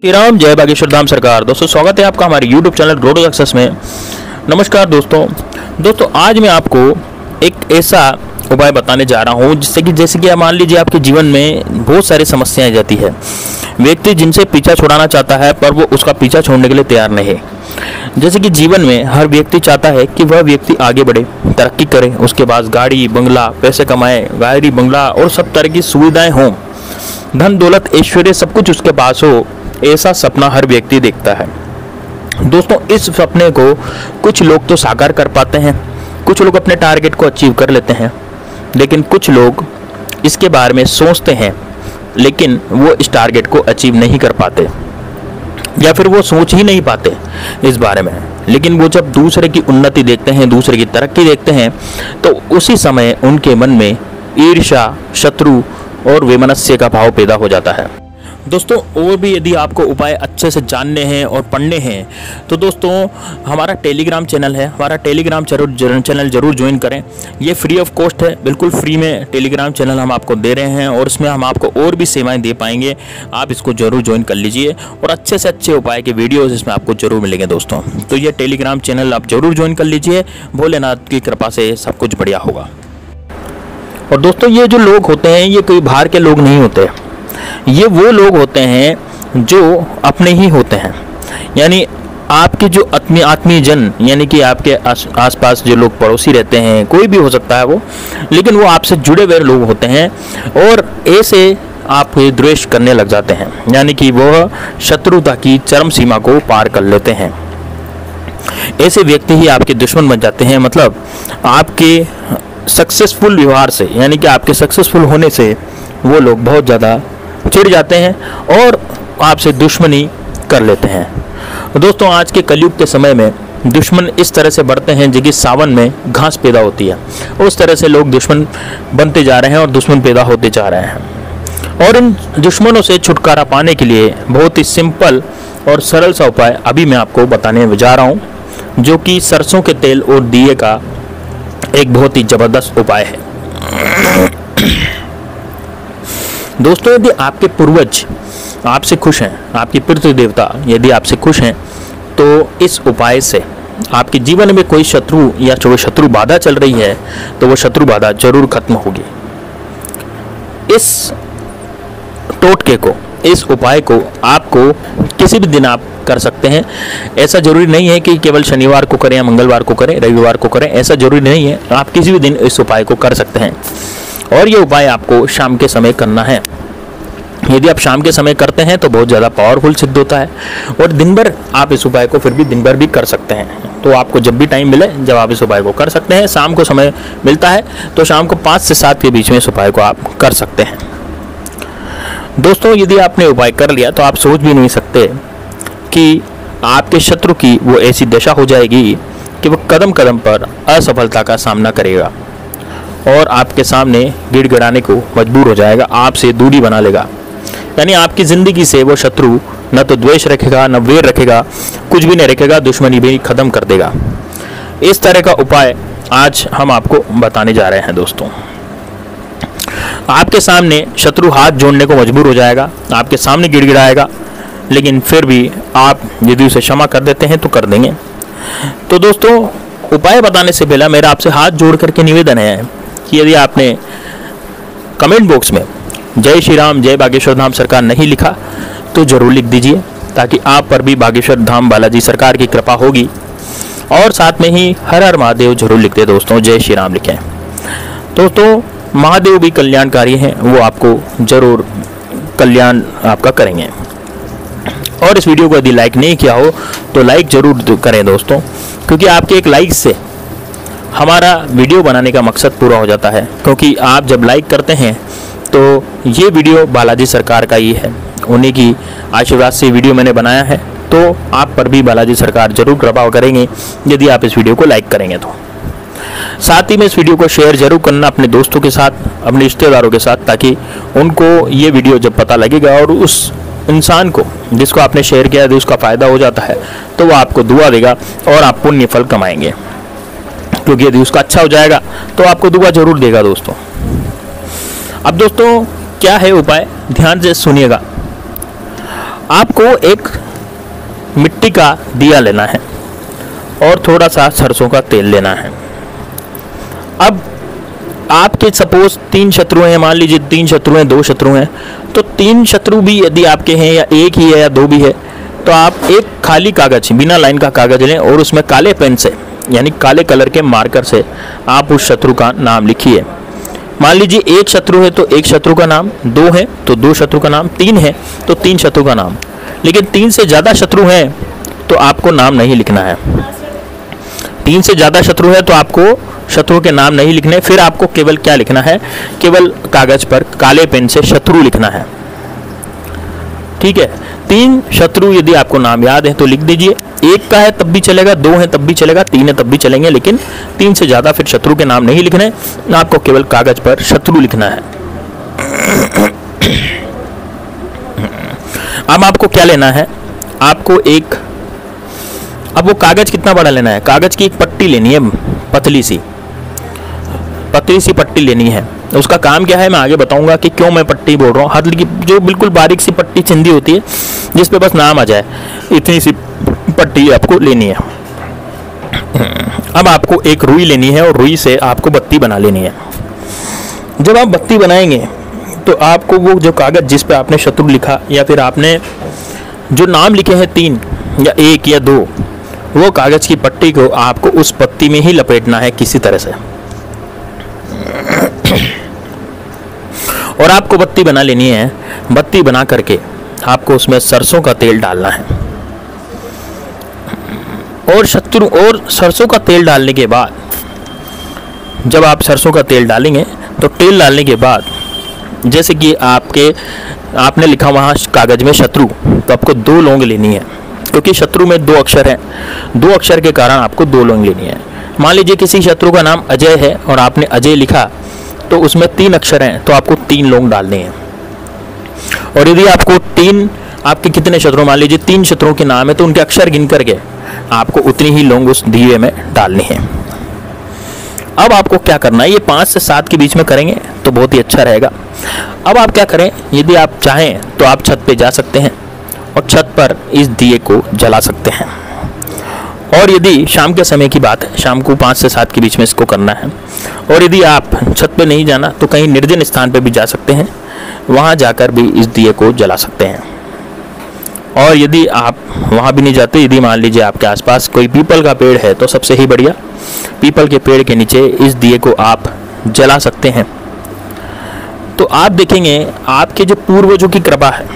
श्री राम, जय बागेश्वर धाम सरकार। दोस्तों स्वागत है आपका हमारे YouTube channel road to success में। नमस्कार दोस्तों आज मैं आपको एक ऐसा उपाय बताने जा रहा हूँ जिससे कि जैसे कि मान लीजिए आपके जीवन में बहुत सारी समस्याएं आ जाती है। व्यक्ति जिनसे पीछा छुड़ाना चाहता है पर वो उसका पीछा छोड़ने के लिए तैयार नहीं। जैसे कि जीवन में हर व्यक्ति चाहता है कि वह व्यक्ति आगे बढ़े, तरक्की करे, उसके पास गाड़ी बंगला, पैसे कमाए, गाड़ी बंगला और सब तरह की सुविधाएं हों, धन दौलत ऐश्वर्य सब कुछ उसके पास हो, ऐसा सपना हर व्यक्ति देखता है। दोस्तों इस सपने को कुछ लोग तो साकार कर पाते हैं, कुछ लोग अपने टारगेट को अचीव कर लेते हैं, लेकिन कुछ लोग इसके बारे में सोचते हैं लेकिन वो इस टारगेट को अचीव नहीं कर पाते या फिर वो सोच ही नहीं पाते इस बारे में। लेकिन वो जब दूसरे की उन्नति देखते हैं, दूसरे की तरक्की देखते हैं तो उसी समय उनके मन में ईर्ष्या, शत्रु और वैमनस्य का भाव पैदा हो जाता है। दोस्तों और भी यदि आपको उपाय अच्छे से जानने हैं और पढ़ने हैं तो दोस्तों हमारा टेलीग्राम चैनल है, हमारा टेलीग्राम चैनल जरूर ज्वाइन करें। ये फ्री ऑफ कॉस्ट है, बिल्कुल फ्री में टेलीग्राम चैनल हम आपको दे रहे हैं और इसमें हम आपको और भी सेवाएं दे पाएंगे। आप इसको जरूर ज्वाइन कर लीजिए और अच्छे से अच्छे उपाय के वीडियोज इसमें आपको जरूर मिलेंगे दोस्तों। तो ये टेलीग्राम चैनल आप जरूर ज्वाइन कर लीजिए, भोलेनाथ की कृपा से सब कुछ बढ़िया होगा। और दोस्तों ये जो लोग होते हैं ये कोई बाहर के लोग नहीं होते, ये वो लोग होते हैं जो अपने ही होते हैं। यानी आपके जो आत्मीय जन यानी कि आपके आसपास जो लोग पड़ोसी रहते हैं, कोई भी हो सकता है वो, लेकिन वो आपसे जुड़े हुए लोग होते हैं और ऐसे आप द्वेष करने लग जाते हैं, यानी कि वह शत्रुता की चरम सीमा को पार कर लेते हैं। ऐसे व्यक्ति ही आपके दुश्मन बन जाते हैं। मतलब आपके सक्सेसफुल व्यवहार से यानी कि आपके सक्सेसफुल होने से वो लोग बहुत ज़्यादा चिढ़ जाते हैं और आपसे दुश्मनी कर लेते हैं। दोस्तों आज के कलयुग के समय में दुश्मन इस तरह से बढ़ते हैं जैसे सावन में घास पैदा होती है, उस तरह से लोग दुश्मन बनते जा रहे हैं और दुश्मन पैदा होते जा रहे हैं। और इन दुश्मनों से छुटकारा पाने के लिए बहुत ही सिंपल और सरल सा उपाय अभी मैं आपको बताने जा रहा हूँ, जो कि सरसों के तेल और दिए का एक बहुत ही ज़बरदस्त उपाय है। दोस्तों यदि आपके पूर्वज आपसे खुश हैं, आपकी पितृ देवता यदि आपसे खुश हैं तो इस उपाय से आपके जीवन में कोई शत्रु या जो शत्रु बाधा चल रही है तो वो शत्रु बाधा जरूर खत्म होगी। इस टोटके को, इस उपाय को आपको किसी भी दिन आप कर सकते हैं। ऐसा जरूरी नहीं है कि केवल शनिवार को करें या मंगलवार को करें, रविवार को करें, ऐसा जरूरी नहीं है। आप किसी भी दिन इस उपाय को कर सकते हैं और ये उपाय आपको शाम के समय करना है। यदि आप शाम के समय करते हैं तो बहुत ज़्यादा पावरफुल सिद्ध होता है और दिन भर आप इस उपाय को फिर भी दिन भर भी कर सकते हैं। तो आपको जब भी टाइम मिले जब आप इस उपाय को कर सकते हैं, शाम को समय मिलता है तो शाम को 5 से 7 के बीच में इस उपाय को आप कर सकते हैं। दोस्तों यदि आपने उपाय कर लिया तो आप सोच भी नहीं सकते कि आपके शत्रु की वो ऐसी दशा हो जाएगी कि वो कदम कदम पर असफलता का सामना करेगा और आपके सामने गिड़गिड़ाने को मजबूर हो जाएगा, आपसे दूरी बना लेगा। यानी आपकी ज़िंदगी से वो शत्रु न तो द्वेष रखेगा, न वैर रखेगा, कुछ भी नहीं रखेगा, दुश्मनी भी खत्म कर देगा। इस तरह का उपाय आज हम आपको बताने जा रहे हैं। दोस्तों आपके सामने शत्रु हाथ जोड़ने को मजबूर हो जाएगा, आपके सामने गिड़गिड़ाएगा, लेकिन फिर भी आप यदि उसे क्षमा कर देते हैं तो कर देंगे। तो दोस्तों उपाय बताने से पहले मेरा आपसे हाथ जोड़ करके निवेदन है कि यदि आपने कमेंट बॉक्स में जय श्री राम, जय बागेश्वर धाम सरकार नहीं लिखा तो जरूर लिख दीजिए, ताकि आप पर भी बागेश्वर धाम बालाजी सरकार की कृपा होगी। और साथ में ही हर हर महादेव जरूर लिख दे दोस्तों, जय श्री राम लिखें। दोस्तों महादेव भी कल्याणकारी हैं, वो आपको जरूर कल्याण आपका करेंगे। और इस वीडियो को यदि लाइक नहीं किया हो तो लाइक जरूर करें दोस्तों, क्योंकि आपके एक लाइक से हमारा वीडियो बनाने का मकसद पूरा हो जाता है। क्योंकि आप जब लाइक करते हैं तो ये वीडियो बालाजी सरकार का ही है, उन्हीं की आशीर्वाद से वीडियो मैंने बनाया है, तो आप पर भी बालाजी सरकार जरूर कृपा करेंगे यदि आप इस वीडियो को लाइक करेंगे तो। साथ ही में इस वीडियो को शेयर जरूर करना अपने दोस्तों के साथ, अपने रिश्तेदारों के साथ, ताकि उनको ये वीडियो जब पता लगेगा और उस इंसान को जिसको आपने शेयर किया यदि उसका फ़ायदा हो जाता है तो वो आपको दुआ देगा और आप पुण्य फल कमाएंगे। क्योंकि यदि उसका अच्छा हो जाएगा तो आपको दुआ जरूर देगा दोस्तों। अब दोस्तों क्या है उपाय, ध्यान से सुनिएगा। आपको एक मिट्टी का दिया लेना है और थोड़ा सा सरसों का तेल लेना है। अब आपके सपोज 3 शत्रु हैं, मान लीजिए 3 शत्रु हैं, 2 शत्रु हैं, तो 3 शत्रु भी यदि आपके हैं या एक ही है या 2 भी है, तो आप एक खाली कागज, बिना लाइन का कागज लें और उसमें काले पेन से यानी काले कलर के मार्कर से आप उस शत्रु का नाम लिखिए। मान लीजिए 1 शत्रु है तो 1 शत्रु का नाम, 2 है तो 2 शत्रु का नाम, 3 है तो 3 शत्रु का नाम। लेकिन 3 से ज़्यादा शत्रु हैं तो आपको नाम नहीं लिखना है। 3 से ज़्यादा शत्रु है तो आपको शत्रु के नाम नहीं लिखने, फिर आपको केवल क्या लिखना है, केवल कागज पर काले पेन से शत्रु लिखना है। ठीक है, 3 शत्रु यदि आपको नाम याद है तो लिख दीजिए। 1 का है तब भी चलेगा, 2 है तब भी चलेगा, 3 है तब भी चलेंगे, लेकिन 3 से ज़्यादा फिर शत्रु के नाम नहीं लिखने, आपको केवल कागज पर शत्रु लिखना है। अब आपको क्या लेना है, आपको एक, अब वो कागज कितना बड़ा लेना है, कागज की एक पट्टी लेनी है, पतली सी पट्टी लेनी है। उसका काम क्या है मैं आगे बताऊंगा कि क्यों मैं पट्टी बोल रहा हूँ। हल्की की जो बिल्कुल बारीक सी पट्टी चिंदी होती है जिस पे बस नाम आ जाए, इतनी सी पट्टी आपको लेनी है। अब आपको एक रुई लेनी है और रुई से आपको बत्ती बना लेनी है। जब आप बत्ती बनाएंगे तो आपको वो जो कागज जिस पे आपने शत्रु लिखा या फिर आपने जो नाम लिखे हैं 3 या 1 या 2, वो कागज की पट्टी को आपको उस पत्ती में ही लपेटना है किसी तरह से, और आपको बत्ती बना लेनी है। बत्ती बना करके आपको उसमें सरसों का तेल डालना है, और सरसों का तेल डालने के बाद, जब आप सरसों का तेल डालेंगे तो तेल डालने के बाद जैसे कि आपने लिखा वहाँ कागज में शत्रु, तो आपको 2 लौंग लेनी है, क्योंकि शत्रु में 2 अक्षर हैं, 2 अक्षर के कारण आपको 2 लौंग लेनी है। मान लीजिए किसी शत्रु का नाम अजय है और आपने अजय लिखा तो उसमें 3 अक्षर हैं, तो आपको 3 लौंग डालने हैं। और यदि आपको आपके कितने शत्रु, मान लीजिए 3 शत्रुओं के नाम है तो उनके अक्षर गिन करके आपको उतनी ही लौंग उस दिए में डालनी है। अब आपको क्या करना है, ये 5 से 7 के बीच में करेंगे तो बहुत ही अच्छा रहेगा। अब आप क्या करें, यदि आप चाहें तो आप छत पे जा सकते हैं और छत पर इस दिए को जला सकते हैं। और यदि शाम के समय की बात है, शाम को 5 से 7 के बीच में इसको करना है, और यदि आप छत पे नहीं जाना तो कहीं निर्जन स्थान पे भी जा सकते हैं, वहाँ जाकर भी इस दिए को जला सकते हैं। और यदि आप वहाँ भी नहीं जाते, यदि मान लीजिए आपके आसपास कोई पीपल का पेड़ है तो सबसे ही बढ़िया, पीपल के पेड़ के नीचे इस दिए को आप जला सकते हैं। तो आप देखेंगे आपके जो पूर्वजों की कृपा है।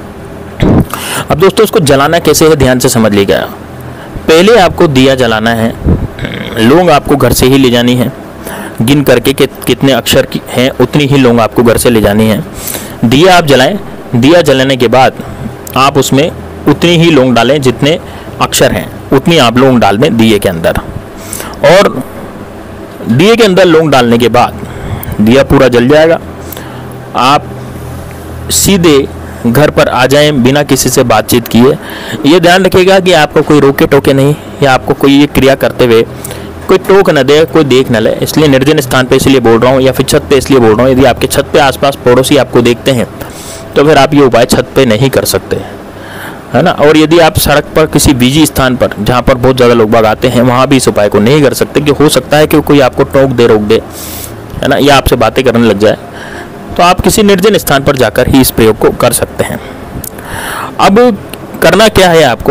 अब दोस्तों इसको जलाना कैसे है ध्यान से समझ लीजिएगा। पहले आपको दिया जलाना है, लौंग आपको घर से ही ले जानी है, गिन करके कितने अक्षर की हैं उतनी ही लौंग आपको घर से ले जानी है। दिया आप जलाएं, दिया जलाने के बाद आप उसमें उतनी ही लौंग डालें जितने अक्षर हैं, उतनी आप लौंग डाल दें दिए के अंदर। और दिए के अंदर लौंग डालने के बाद दिया पूरा जल जाएगा। आप सीधे घर पर आ जाएं बिना किसी से बातचीत किए। ये ध्यान रखिएगा कि आपको कोई रोके टोके नहीं, या आपको कोई ये क्रिया करते हुए कोई टोक न दे, कोई देख न ले। इसलिए निर्जन स्थान पे इसलिए बोल रहा हूँ, या फिर छत पे इसलिए बोल रहा हूँ। यदि आपके छत पे आसपास पड़ोसी आपको देखते हैं तो फिर आप ये उपाय छत पे नहीं कर सकते, है ना। और यदि आप सड़क पर किसी बिजी स्थान पर जहाँ पर बहुत ज़्यादा लोग बाग आते हैं, वहाँ भी इस उपाय को नहीं कर सकते, कि हो सकता है कि कोई आपको टोक दे, रोक दे, है ना, या आपसे बातें करने लग जाए। तो आप किसी निर्जन स्थान पर जाकर ही इस प्रयोग को कर सकते हैं। अब करना क्या है आपको,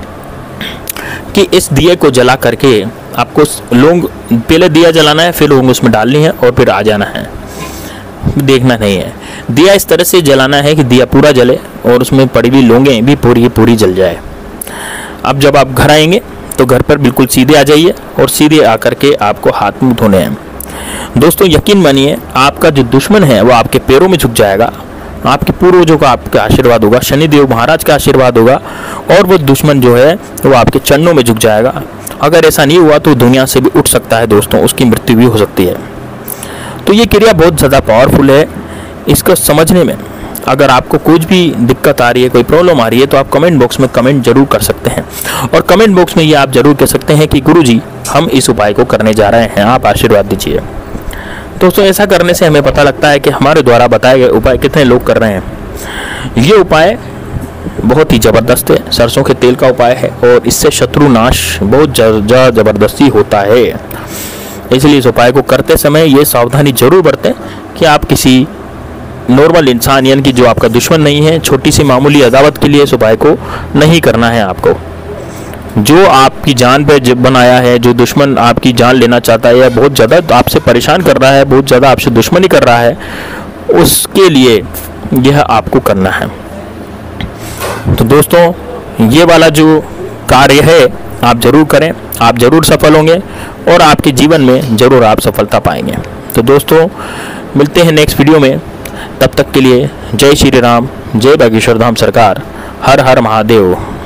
कि इस दिए को जला करके आपको लौंग, पहले दिया जलाना है, फिर लौंग उसमें डालनी है और फिर आ जाना है, देखना नहीं है। दिया इस तरह से जलाना है कि दिया पूरा जले और उसमें पड़ी हुई लौंगें भी पूरी जल जाए। अब जब आप घर आएंगे तो घर पर बिल्कुल सीधे आ जाइए और सीधे आकर के आपको हाथ मुंह धोने हैं। दोस्तों यकीन मानिए, आपका जो दुश्मन है वो आपके पैरों में झुक जाएगा, आपके पूर्वजों का आपका आशीर्वाद होगा, शनिदेव महाराज का आशीर्वाद होगा, और वो दुश्मन जो है वो आपके चरणों में झुक जाएगा। अगर ऐसा नहीं हुआ तो दुनिया से भी उठ सकता है दोस्तों, उसकी मृत्यु भी हो सकती है। तो ये क्रिया बहुत ज़्यादा पावरफुल है। इसको समझने में अगर आपको कुछ भी दिक्कत आ रही है, कोई प्रॉब्लम आ रही है, तो आप कमेंट बॉक्स में कमेंट जरूर कर सकते हैं। और कमेंट बॉक्स में ये आप जरूर कह सकते हैं कि गुरुजी हम इस उपाय को करने जा रहे हैं, आप आशीर्वाद दीजिए। दोस्तों ऐसा करने से हमें पता लगता है कि हमारे द्वारा बताए गए उपाय कितने लोग कर रहे हैं। ये उपाय बहुत ही ज़बरदस्त है, सरसों के तेल का उपाय है और इससे शत्रु नाश बहुत ज़बरदस्ती होता है। इसलिए इस उपाय को करते समय ये सावधानी जरूर बरतें कि आप किसी नॉर्मल इंसान यानी कि जो आपका दुश्मन नहीं है, छोटी सी मामूली अदावत के लिए इस उपाय को नहीं करना है आपको। जो आपकी जान पे बनाया है, जो दुश्मन आपकी जान लेना चाहता है या बहुत ज़्यादा आपसे परेशान कर रहा है, बहुत ज़्यादा आपसे दुश्मनी कर रहा है, उसके लिए यह आपको करना है। तो दोस्तों ये वाला जो कार्य है आप ज़रूर करें, आप ज़रूर सफल होंगे और आपके जीवन में ज़रूर आप सफलता पाएंगे। तो दोस्तों मिलते हैं नेक्स्ट वीडियो में, तब तक के लिए जय श्री राम, जय बागेश्वर धाम सरकार, हर हर महादेव।